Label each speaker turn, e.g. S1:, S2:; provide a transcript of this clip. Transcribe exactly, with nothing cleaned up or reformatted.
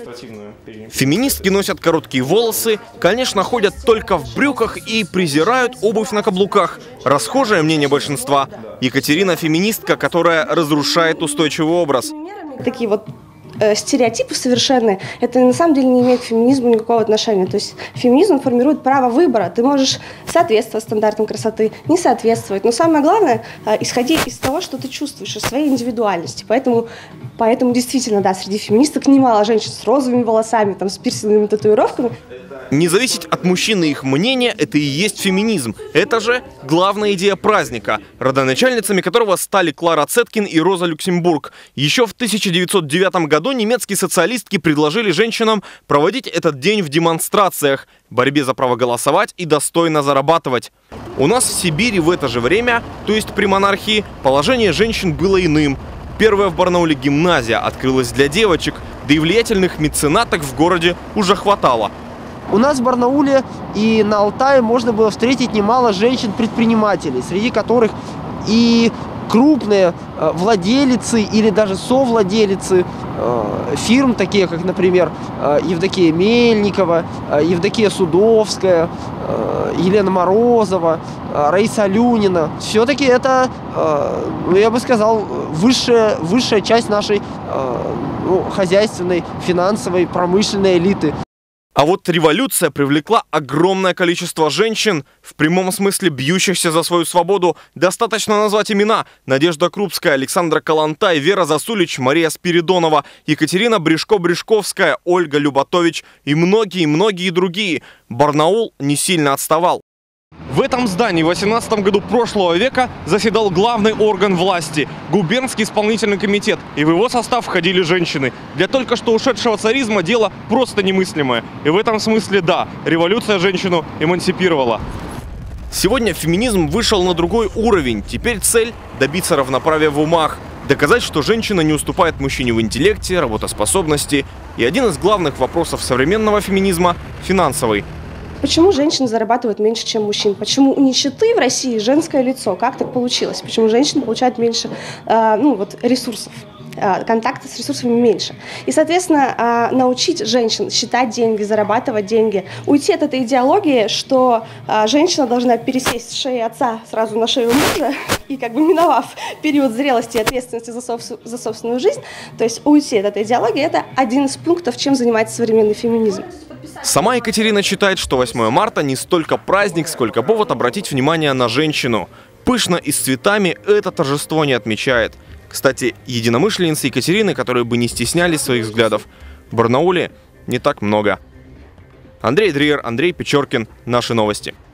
S1: Феминистки носят короткие волосы, конечно, ходят только в брюках и презирают обувь на каблуках. Расхожее мнение большинства. Екатерина – феминистка, которая разрушает устойчивый образ.
S2: Такие вот э, стереотипы совершенные, это на самом деле не имеет к феминизму никакого отношения. То есть феминизм формирует право выбора. Ты можешь соответствовать стандартам красоты, не соответствовать. Но самое главное, э, исходи из того, что ты чувствуешь, из своей индивидуальности. Поэтому, поэтому действительно, да, среди феминисток немало женщин с розовыми волосами, там, с пирсинговыми татуировками.
S1: Не зависеть от мужчины и их мнения – это и есть феминизм. Это же главная идея праздника, родоначальницами которого стали Клара Цеткин и Роза Люксембург. Еще в тысяча девятьсот девятом году немецкие социалистки предложили женщинам проводить этот день в демонстрациях, борьбе за право голосовать и достойно зарабатывать. У нас в Сибири в это же время, то есть при монархии, положение женщин было иным. Первая в Барнауле гимназия открылась для девочек, да и влиятельных меценаток в городе уже хватало.
S3: У нас в Барнауле и на Алтае можно было встретить немало женщин-предпринимателей, среди которых и крупные владелицы или даже совладелицы фирм, такие как, например, Евдокия Мельникова, Евдокия Судовская, Елена Морозова, Раиса Алюнина. Все-таки это, ну, я бы сказал, высшая, высшая часть нашей ну, хозяйственной, финансовой, промышленной элиты.
S1: А вот революция привлекла огромное количество женщин, в прямом смысле бьющихся за свою свободу. Достаточно назвать имена: Надежда Крупская, Александра Калантай, Вера Засулич, Мария Спиридонова, Екатерина Брешко-Брешковская, Ольга Люботович и многие-многие другие. Барнаул не сильно отставал. В этом здании в восемнадцатом году прошлого века заседал главный орган власти – губернский исполнительный комитет, и в его состав входили женщины. Для только что ушедшего царизма дело просто немыслимое. И в этом смысле, да, революция женщину эмансипировала. Сегодня феминизм вышел на другой уровень. Теперь цель – добиться равноправия в умах, доказать, что женщина не уступает мужчине в интеллекте, работоспособности. И один из главных вопросов современного феминизма – финансовый.
S2: Почему женщины зарабатывают меньше, чем мужчин? Почему у нищеты в России женское лицо? Как так получилось? Почему женщины получают меньше э, ну, вот, ресурсов? Контакта с ресурсами меньше. И, соответственно, научить женщин считать деньги, зарабатывать деньги, уйти от этой идеологии, что женщина должна пересесть с шеи отца сразу на шею мужа и, как бы миновав период зрелости и ответственности за, собствен, за собственную жизнь, то есть уйти от этой идеологии, это один из пунктов, чем занимается современный феминизм.
S1: Сама Екатерина считает, что восьмое марта не столько праздник, сколько повод обратить внимание на женщину. Пышно и с цветами это торжество не отмечает. Кстати, единомышленниц Екатерины, которые бы не стеснялись своих взглядов, в Барнауле не так много. Андрей Дриер, Андрей Печоркин. Наши новости.